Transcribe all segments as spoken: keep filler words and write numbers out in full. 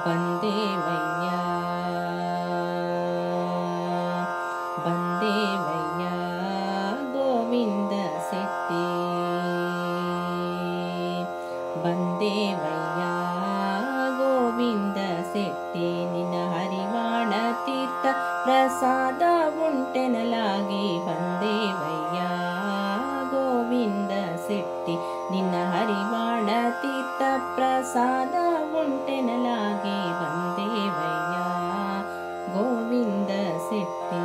ಬಂದೇವಯ್ಯ ಬಂದೇವಯ್ಯ ಗೋವಿಂದ ಶೆಟ್ಟಿ ಬಂದೇವಯ್ಯ ಗೋವಿಂದ ಶೆಟ್ಟಿ ನಿನ್ನ ಹರಿವಾಣ ತೀರ್ಥ ಪ್ರಸಾದ ಉಂಟೆನಲಾಗಿ ಬಂದೇವಯ್ಯ ಗೋವಿಂದ ಶೆಟ್ಟಿ ನಿನ್ನ ಹರಿವಾಣ ತೀರ್ಥ ಪ್ರಸಾದ ಉಂಟೆನಲಾಗಿ ಬಂದೇವಯ್ಯ ಗೋವಿಂದ ಶೆಟ್ಟಿ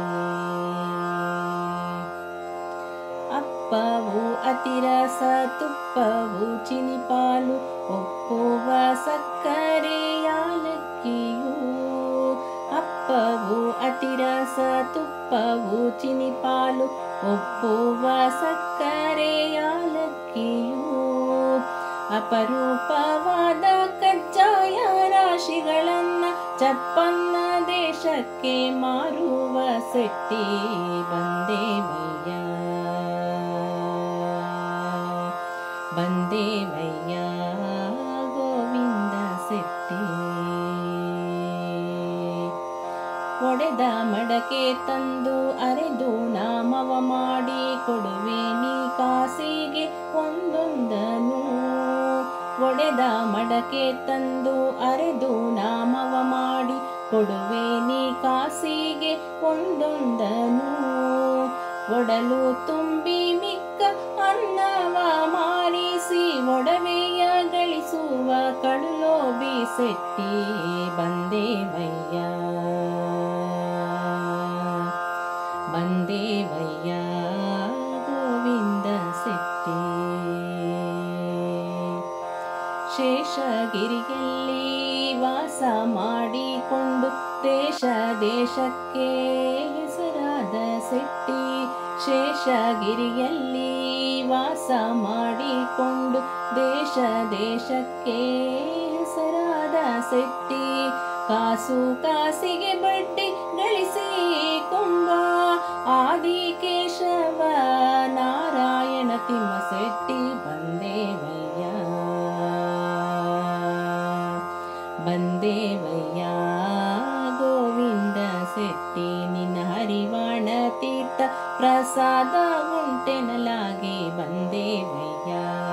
ಅಪ್ಪವು ಅತಿರಸ ತುಪ್ಪವು ಚಿನಿಪಾಲು ಒಪ್ಪುವ ಸಕ್ಕರೆ ಯಾಲಕ್ಕಿಯು ಅಪ್ಪವು ಅತಿರಸ ತುಪ್ಪವು ಚಿನಿಪಾಲು ಒಪ್ಪುವ ಸಕ್ಕರೆ ಯಾಲಕ್ಕಿಯು ಅಪರೂಪವಾದ ಕಜ್ಜಾಯ ರಾಶಿಗಳನ್ನ ಚಪ್ಪನ್ನ ದೇಶಕ್ಕೆ ಮಾರುವ ಶೆಟ್ಟಿ ಬಂದೇವಯ್ಯ ಬಂದೇವಯ್ಯ ಗೋವಿಂದ ಶೆಟ್ಟಿ ಒಡೆದ ಮಡಕೆ ತಂದು ಅರೆದು ನಾಮವ ಮಾಡಿ ಕೊಡುವೆ ನೀ ಕಾಸಿಗೆ ಒಂದೊಂದನು ಒಡೆದ ಮಡಕೆ ತಂದು ಅರೆದು ನಾಮವ ಮಾಡಿ ಕೊಡುವೆ ನೀ ಕಾಸಿಗೆ ಒಂದೊಂದನು ಒಡಲು ತುಂಬಿ ಮಿಕ್ಕ ಅನ್ನವ ಮಾರಿಸಿ ಒಡವೆಯ ಗಳಿಸುವ ಕಡುಲೋಬಿ ಶೆಟ್ಟಿ ಬಂದೇವಯ್ಯ ಬಂದೇವಯ್ಯ ಗೋವಿಂದ ಶೆಟ್ಟಿ ಶೇಷಗಿರಿಯಲ್ಲಿ ವಾಸ ಮಾಡಿಕೊಂಡು ದೇಶ ದೇಶಕ್ಕೆ ಹೆಸರಾದ ಶೆಟ್ಟಿ ಶೇಷಗಿರಿಯಲ್ಲಿ ವಾಸ ಮಾಡಿಕೊಂಡು ದೇಶ ದೇಶಕ್ಕೆ ಹೆಸರಾದ ಶೆಟ್ಟಿ ಕಾಸು ಕಾಸಿಗೆ ಬಡ್ಡಿ ಗಳಿಸಿ ಕೊಂಬ ಆದಿಕೇಶವ ನಾರಾಯಣ ತಿಮ್ಮ ಶೆಟ್ಟಿ ಬಂದೇವಯ್ಯ ಬಂದೇವಯ್ಯ ಗೋವಿಂದ ಶೆಟ್ಟಿ ನಿನ್ನ ಹರಿವಾಣ ತೀರ್ಥ ಪ್ರಸಾದ ಉಂಟೆನಲಾಗಿ ಬಂದೇವಯ್ಯ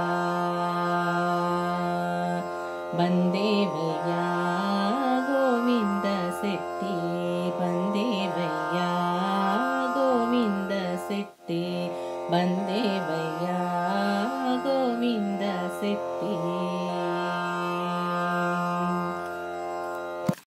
ಬಂದೇವಯ್ಯ ಗೋವಿಂದ ಶೆಟ್ಟಿ ಬಂದೇವಯ್ಯ ಗೋವಿಂದ ಶೆಟ್ಟಿ ಬಂದೇವಯ್ಯ ಗೋವಿಂದ ಶೆಟ್ಟಿ